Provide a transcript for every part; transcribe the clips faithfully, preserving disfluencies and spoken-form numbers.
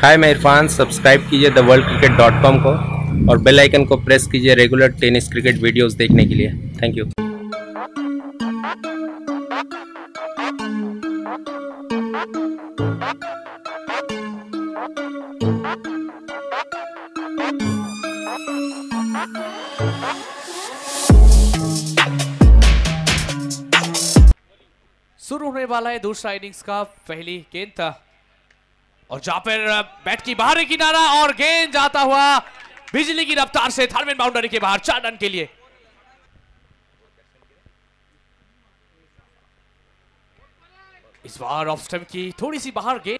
हाय मैं इरफान, सब्सक्राइब कीजिए the world cricket dot com को और बेल आइकन को प्रेस कीजिए रेगुलर टेनिस क्रिकेट वीडियोस देखने के लिए। Thank you. शुरू होने वाला है दूसरा इनिंग्स का पहली गेंद था और जहां पर बैट की बाहरी किनारा और गेंद जाता हुआ बिजली की रफ्तार से थर्ड मैन बाउंड्री के बाहर चार रन के लिए। इस बार ऑफ स्टंप की थोड़ी सी बाहर गेंद,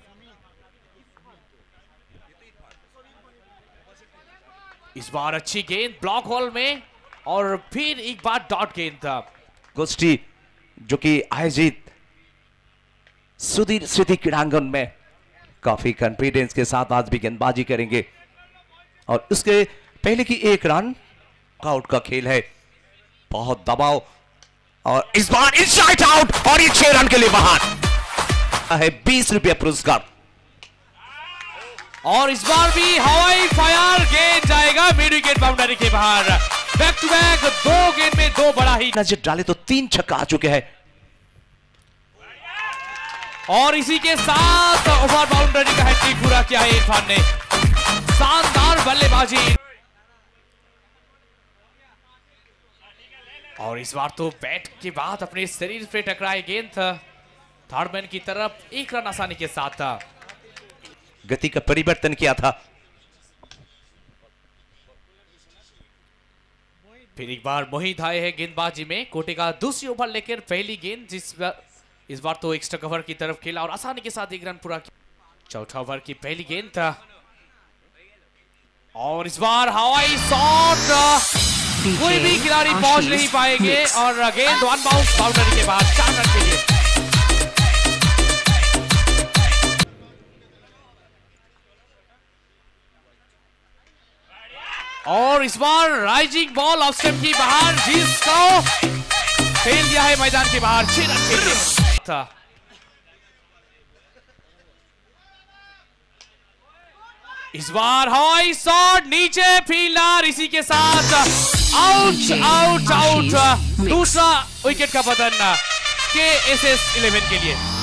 इस बार अच्छी गेंद ब्लॉक होल में और फिर एक बार डॉट गेंद था। गोष्ठी जो कि आयोजित सुधीर स्मृति क्रीड़ांगन में काफी कॉन्फिडेंस के साथ आज भी गेंदबाजी करेंगे और उसके पहले की एक रन आउट का खेल है। बहुत दबाव और इस बार इनसाइड आउट और ये छह रन के लिए बाहर है। बीस रुपया पुरस्कार और इस बार भी हवाई फायर गेंद जाएगा मिड विकेट बाउंड्री के बाहर। बैक टू बैक दो गेंद में दो बड़ा ही नजर डाले तो तीन छक्का आ चुके हैं और इसी के साथ ओवर बाउंड्री का हैट्रिक पूरा किया है इरफान ने। शानदार बल्लेबाजी और इस बार तो बैट के बाद अपने शरीर पे टकराए गेंद था। थर्ड मैन की तरफ एक रन आसानी के साथ था। गति का परिवर्तन किया था। फिर एक बार मोहित आए हैं गेंदबाजी में। कोटे का दूसरी ओवर लेकर पहली गेंद, जिस बार इस बार तो एक्स्ट्रा कवर की तरफ खेला और आसानी के साथ एक रन पूरा किया। चौथा ओवर की पहली गेंद था और इस बार हवाई शॉट, कोई भी खिलाड़ी पहुंच नहीं पाएंगे और गेंद वन बाउंस बाउंड्री के बाद चार रन के लिए। और इस बार राइजिंग बॉल ऑफ स्टंप की बाहर, जिसको फेल दिया है मैदान के बाहर छह रन के लिए था। इस बार हवाई शॉट, नीचे फील्डर, इसी के साथ आउट आउट आउट। दूसरा विकेट का पतन के एस एस इलेवन के लिए।